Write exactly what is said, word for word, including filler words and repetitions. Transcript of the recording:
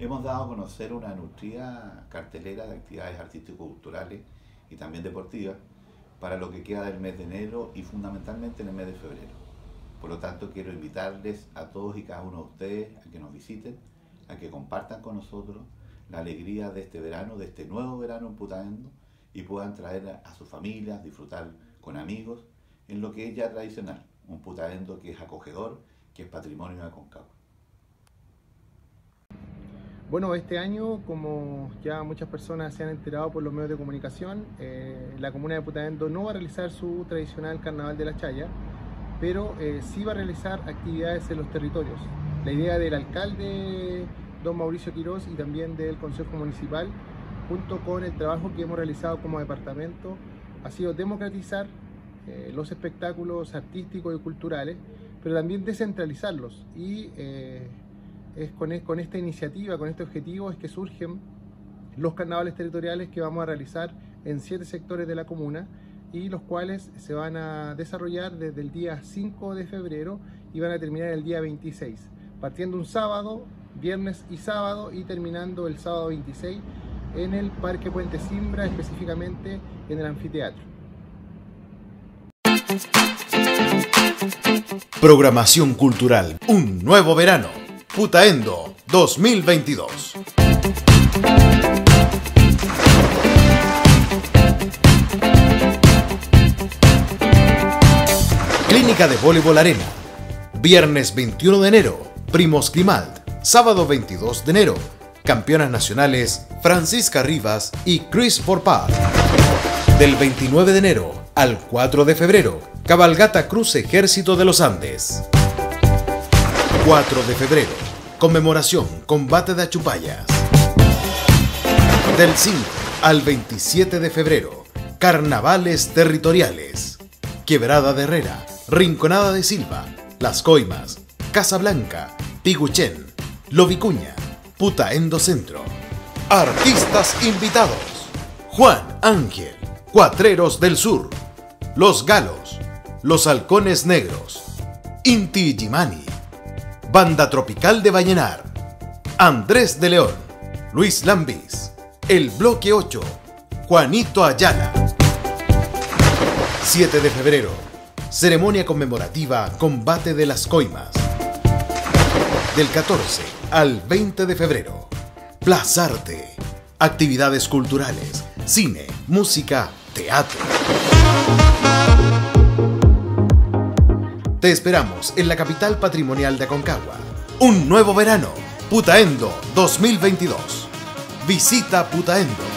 hemos dado a conocer una nutrida cartelera de actividades artístico-culturales y también deportivas para lo que queda del mes de enero y fundamentalmente en el mes de febrero. Por lo tanto, quiero invitarles a todos y cada uno de ustedes a que nos visiten, a que compartan con nosotros la alegría de este verano, de este nuevo verano en Putaendo, y puedan traer a sus familias, disfrutar con amigos en lo que es ya tradicional, un Putaendo que es acogedor, que es patrimonio de Aconcagua. Bueno, este año, como ya muchas personas se han enterado por los medios de comunicación, eh, la comuna de Putaendo no va a realizar su tradicional Carnaval de la Chaya, pero eh, sí va a realizar actividades en los territorios. La idea del alcalde, don Mauricio Quirós, y también del Consejo Municipal, junto con el trabajo que hemos realizado como departamento, ha sido democratizar eh, los espectáculos artísticos y culturales, pero también descentralizarlos. Y eh, es con, con esta iniciativa, con este objetivo, es que surgen los carnavales territoriales que vamos a realizar en siete sectores de la comuna, y los cuales se van a desarrollar desde el día cinco de febrero y van a terminar el día veintiséis, partiendo un sábado, viernes y sábado, y terminando el sábado veintiséis en el Parque Puente Simbra, específicamente en el anfiteatro. Programación cultural, un nuevo verano, Putaendo dos mil veintidós. Clínica de Voleibol Arena, viernes veintiuno de enero, Primos Grimald, sábado veintidós de enero, campeonas nacionales Francisca Rivas y Chris Forpad. Del veintinueve de enero al cuatro de febrero, Cabalgata Cruz Ejército de los Andes. cuatro de febrero, conmemoración Combate de Achupallas. Del cinco al veintisiete de febrero, Carnavales Territoriales. Quebrada de Herrera, Rinconada de Silva, Las Coimas, Casablanca, Piguchén, Lovicuña, Putaendo Centro. Artistas invitados: Juan Ángel, Cuatreros del Sur, Los Galos, Los Halcones Negros, Inti Illimani, Banda Tropical de Vallenar, Andrés de León, Luis Lambis, El Bloque ocho, Juanito Ayala. siete de febrero, ceremonia conmemorativa Combate de las Coimas. Del catorce al veinte de febrero, Plazarte, actividades culturales, cine, música, teatro. Te esperamos en la capital patrimonial de Aconcagua. Un nuevo verano, Putaendo dos mil veintidós. Visita Putaendo.